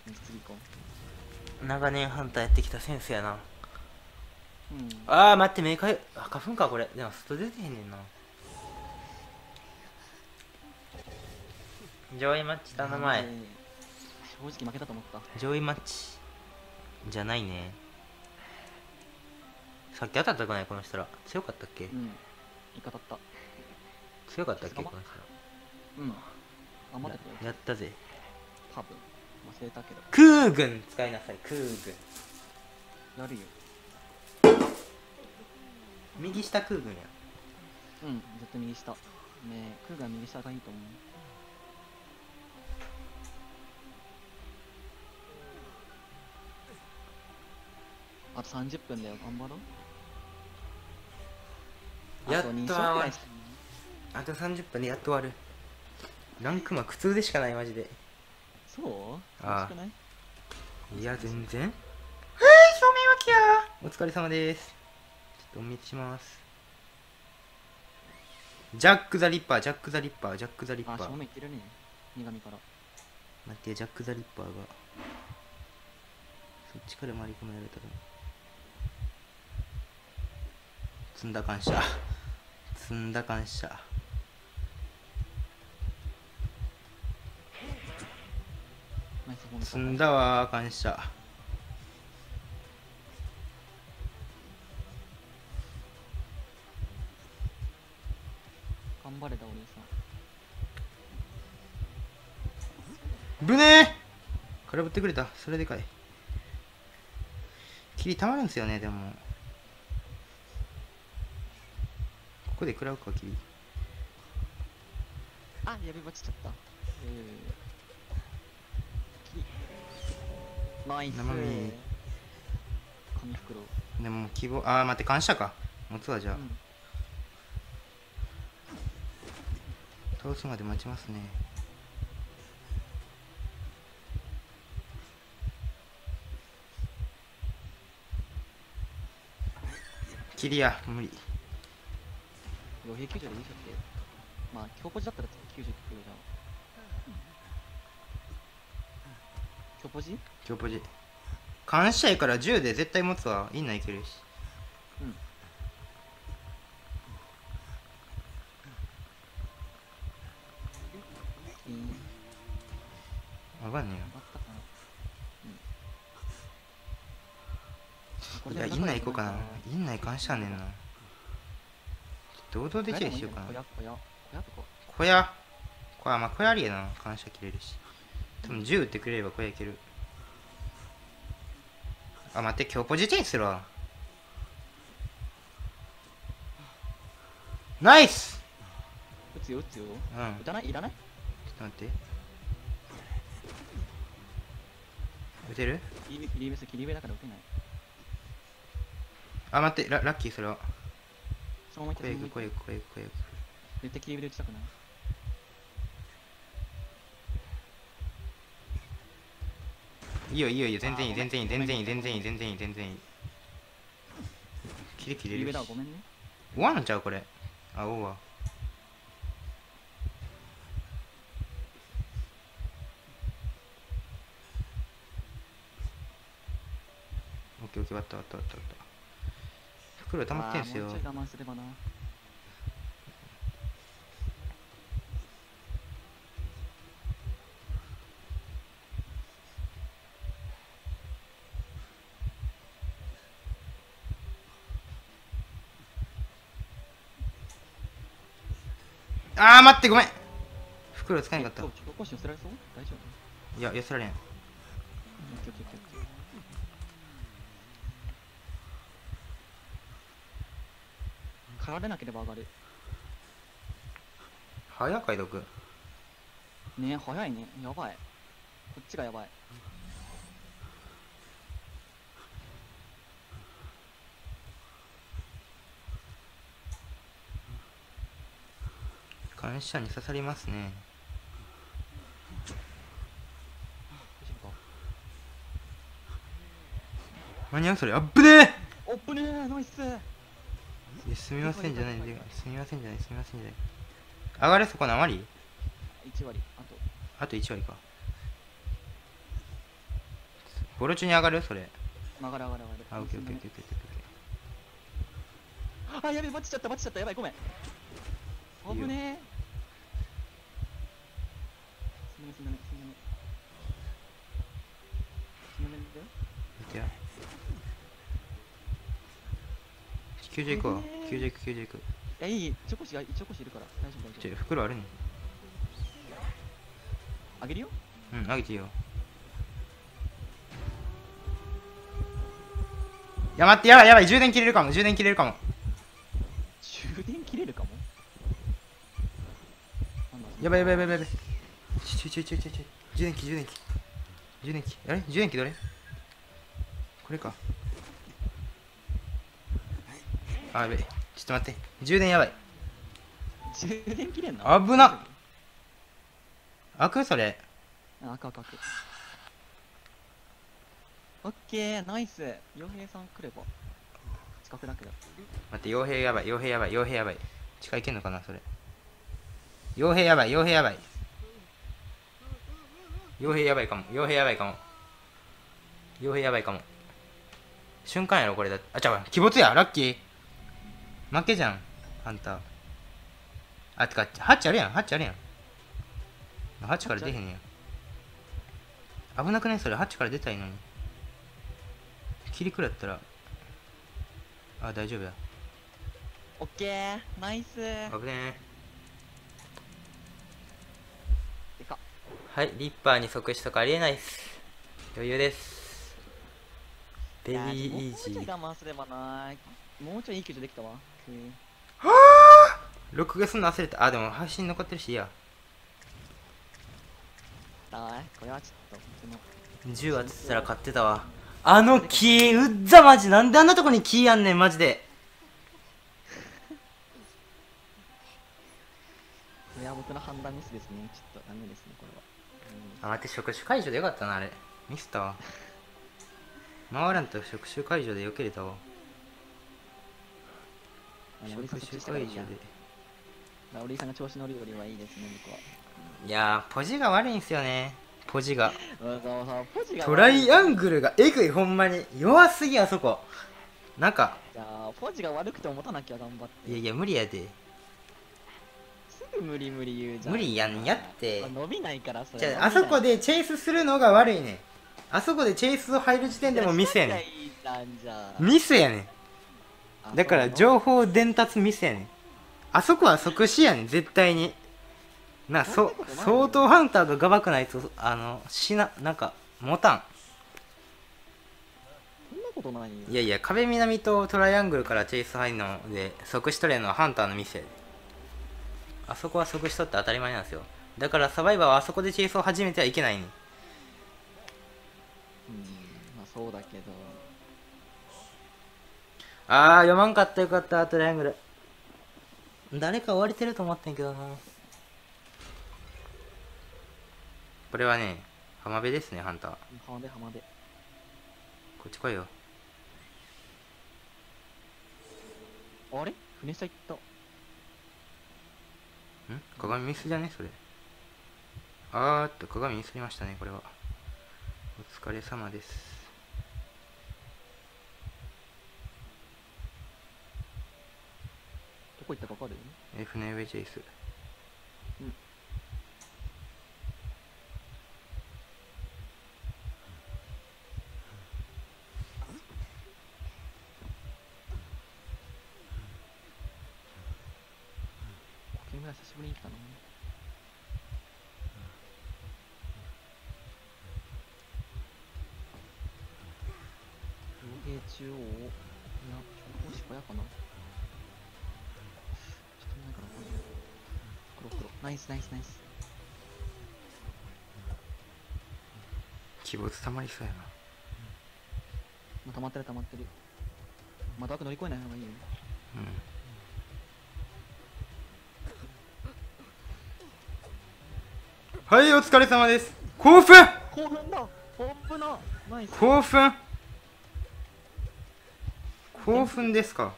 次行こ長年ハンターやってきたセンスやな。 う。うん。 あー待って、メーカー、あ、花粉かこれ。でも外出てへんねんな。上位マッチ頼まえ。 正直負けたと思った。 上位マッチじゃないね。さっき当たったくないこの人ら。強かったっけ？ うん。イカだった。 強かったっけこの人うん。頑張ってたよ。 ら。やったぜ。 多分。忘れたけど。 空軍使いなさい、空軍。 やるよ。 右下空軍や。 うん。絶対右下。ねえ、クーが右下がいいと思う。あと30分だよ。頑張ろう。 やっとあと2勝くらいしてあと30分でやっと終わる。ランクマ苦痛でしかないマジで。 そうああ楽しくない？ いや全然。照明はきやー。お疲れ様です。ちょっとお見せします。ジャック・ザ・リッパー、ジャック・ザ・リッパー、ジャック・ザ・リッパあ、 ー。 正面いってるね。苦味から。 待って、ジャック・ザ・リッパーがそっちから回り込められたら積んだ感謝、積んだ感謝。積んだわ感謝。 頑張れだお兄さん。 ぶねー空振ってくれた。それでかい。霧たまるんですよね。でもここで食らうか霧。 あ、やべ、落ちちゃった。ナイス。 生身。 紙袋。 でも希望、あー待って、感謝か。持つわじゃあ、倒すまで待ちますね。霧や無理。 傭兵球場でいいじゃんって。まあ、強ポジだったら90キロじゃん。強ポジ？ 強ポジ。感謝やから10で絶対持つわ。インナーいけるし。 うん。 わかんねえよ。いや、インナー行こうかな。インナー感謝ねんな。堂々でチェイしようかな。小屋。まあ小屋ありやな。感謝切れるし。多分10打ってくれれば小屋いける。あ、待って、今日ポジチェイするわ。ナイス。 打つよ、打つよ。 うん。 打たない？いらない？ ちょっと待って。打てる？ 切り上だから打てない。 あ、待って、ラッキーそれは。 そのまま小屋行く。 絶対切り上で打ちたくない。 いいよ、全然いい。切れるし。 ごめんね。 終わんのちゃうこれ。あ、終わ。オッケー、終わった。袋溜まってんすよ。 もうちょい我慢すればな。 あー待って、ごめん。袋使えんかった。 寄せられそう？大丈夫？ いや、寄せられん。 駆られなければ上がる。 早かいどく。 ねえ、早いね。やばい。こっちがやばい。 感謝に刺さりますね。何やそれ。あっぶねえ。 おっぶねえ、ナイス。 すみませんじゃない。上がれ、そこ何割？ 1割。 あと1割か。 ボロ中に上がるそれ。 上がる上がる上がる。 あ、オッケーオッケーオッケーオッケー。 あ、やべえ、バチっちゃった、バチっちゃった、やばい、ごめん。危ねえ。すみません、すみません。すみません。 見てや。救助行こう。救助行く、救助行く。 いや、いい、チョコシいるから、大丈夫、大丈夫。 袋あるね。 あげるよ。 うん、あげていいよ。いや、待って、やばいやばい、充電切れるかも、充電切れるかも。 充電切れるかも。 やばいやばいやばいやばい。充電器、充電器。充電器、あれ充電器どれこれか。あ、やべえ。ちょっと待って。充電やばい。 充電切れんの危な。開くそれ。 あ、開く。オッケー、ナイス。洋平さん来れば。近くだけど。 待って、傭兵やばい、傭兵やばい、傭兵やばい。近いけんのかなそれ。傭兵やばい、傭兵やばい。傭兵やばいかも、傭兵やばいかも。傭兵やばいかも。瞬間やろこれだって。あ、ちゃうわ、鬼没や、ラッキー。負けじゃん、ハンター。あ、てか、ハッチあるやん、ハッチあるやん。ハッチから出へんやん。危なくないそれ、ハッチから出たいのに。切り食らったら。あ、大丈夫や。 オッケー、ナイス。 危ねえ。 でか。 はい、リッパーに即死とかありえないっす。余裕です。ベリーイージー。 もうちょい我慢すればな。もうちょいいい救助できたわ。 はあ、録画すんの忘れた。あ、でも配信残ってるしいいや。 これはちょっと銃当ててたら勝ってたわ。あの木うっざマジ、なんであんなとこに木やんねんマジで。 いや、僕の判断ミスですね。ちょっとダメですね、これは。 あ、待って、触手解除でよかったな、あれ。ミスったわ。回らんと触手解除でよけれたわ。触手解除で。 オリーさんが調子乗るよりはいいですね、僕は。 いやー、ポジが悪いんすよね。ポジが。 トライアングルがえぐい、ほんまに。弱すぎ、あそこ。なんか。 じゃあ、ポジが悪くても持たなきゃ頑張って。 いやいや、無理やで。 すぐ無理言うじゃん。 無理やんやって。 伸びないからそれ。 じゃあ、あそこでチェイスするのが悪いねん。あそこでチェイスを入る時点でもミスやねん。ミスやねん。だから情報伝達ミスやねん。あそこは即死やねん、絶対に。相当ハンターがガバくないと、なんか、持たん。 そんなことないよ。 いやいや、壁南とトライアングルからチェイス入るので即死取れるのはハンターのミスやで。あそこは即死取って当たり前なんですよ。だからサバイバーはあそこでチェイスを始めてはいけないねん。 まあそうだけど。 あー、読まんかったよかった、トライアングル。誰か追われてると思ってんけどな。これはね、浜辺ですね、ハンター。 浜辺。 こっち来いよ。 あれ船下行った。 鏡ミスじゃねそれ。あーっと、鏡ミスりましたね、これは。お疲れ様です。 どこ行ったか分かる？ 船上チェイス。 コケ村久しぶりに来たの。傭兵中央。いや、少し小屋かな。ちょっとないかな、黒。ナイス。 鬼没溜まりそうやな。 溜まってる。また枠乗り越えない方がいいよ。 はい、お疲れ様です。興奮だ。 ナイス。 興奮ですか。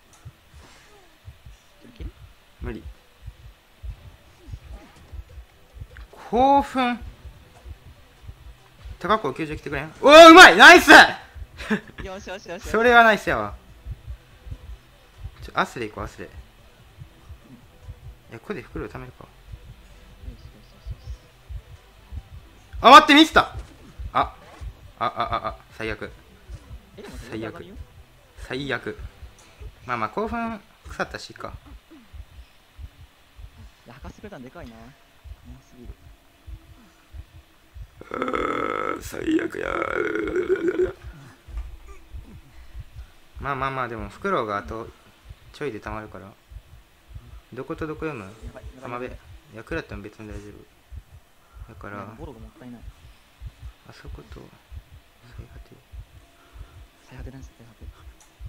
無理。 興奮。高子90来てくれん。おお、うまい、ナイス。 よしよしよし。 それはナイスやわ。アスでいこう、アスで。いや、ここで袋を貯めるか。あ、待って、ミスった。最悪。最悪。最悪。まあまあ、興奮腐ったしか。 いや、博士くれたんでかいな。うますぎる。 最悪や。まあまあまあ、でも袋があとちょいでたまるから。どことどこ読む？浜辺。いや、クラっても別に大丈夫。だから、 ボロがもったいない。 あそこと最果て。 最果てなんです、最果て。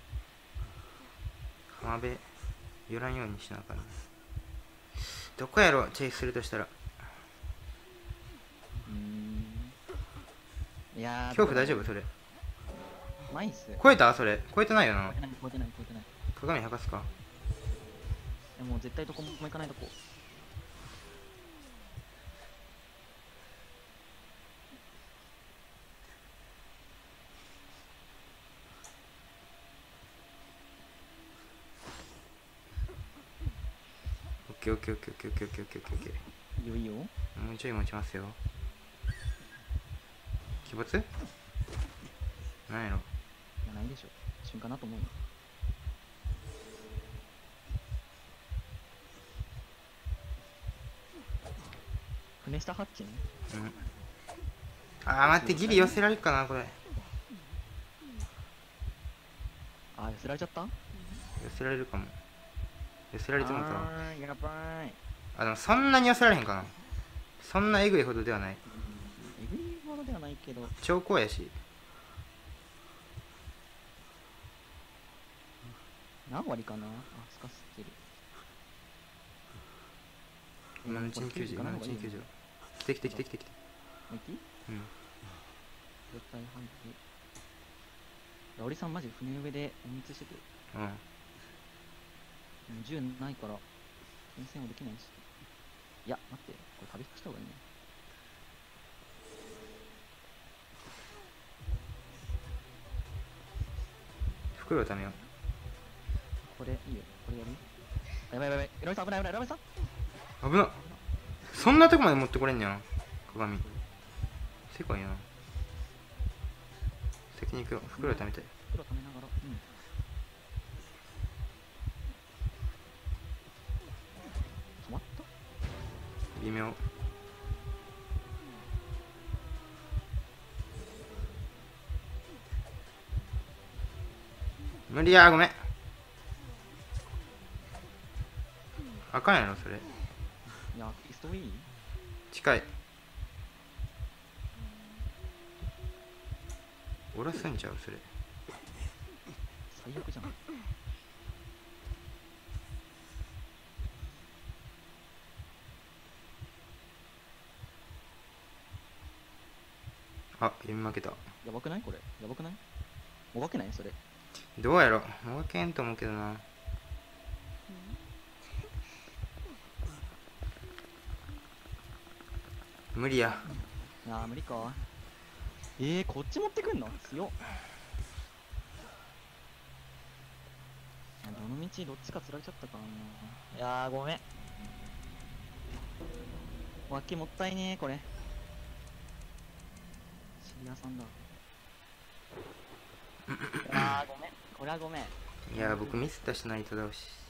浜辺、寄らんようにしなあかんな。どこやろ、チェイスするとしたら。 いやー、 恐怖大丈夫それ。 ナイス。 超えたそれ。超えてないよな。 超えてない。 鏡剥がすか。 もう絶対どこも行かないとこ。 オッケー。 いいよ。 もうちょい持ちますよ。鬼没？なんやろ。 いや、ないでしょ。瞬間だと思うよ。船下ハッチね。 待って、ギリ寄せられるかな、これ。 寄せられちゃった？ 寄せられるかも。寄せられてもたわ。 やばい。 でもそんなに寄せられへんかな。そんなエグいほどではない。 エグいほどではないけど。 超高やし。 何割かな。スカスってる。 今のうちに90、今のうちに90。来て。 もう一気？絶対入って。おりさんマジ船上でお密してて。もう銃ないから戦線はできないし。いや、待って、これ壁引きした方がいいね。 袋をためよう。 これいいよ、これやる？やばい。エロイさん危ない、エロイさん危なっ。そんなとこまで持ってこれんねや。鏡。せこいな。先に行くよ。袋をためたい。 袋ためながら。止まった？ 微妙。無理や、ごめん。あかんやろ、それ。 いや、ピストいい？ 近い。おらすんちゃう、それ。 最悪じゃん。 読み負けた。 やばくないこれ。やばくない？もがけないそれ。 どうやろ、もがけんと思うけどな。無理や。 無理か。こっち持ってくんの強っ。どの道どっちか釣られちゃったからな。いやー、ごめん。脇もったいねー、これ。シリアさんだ。ごめん。これはごめん。 いや、僕ミスったしないとだし。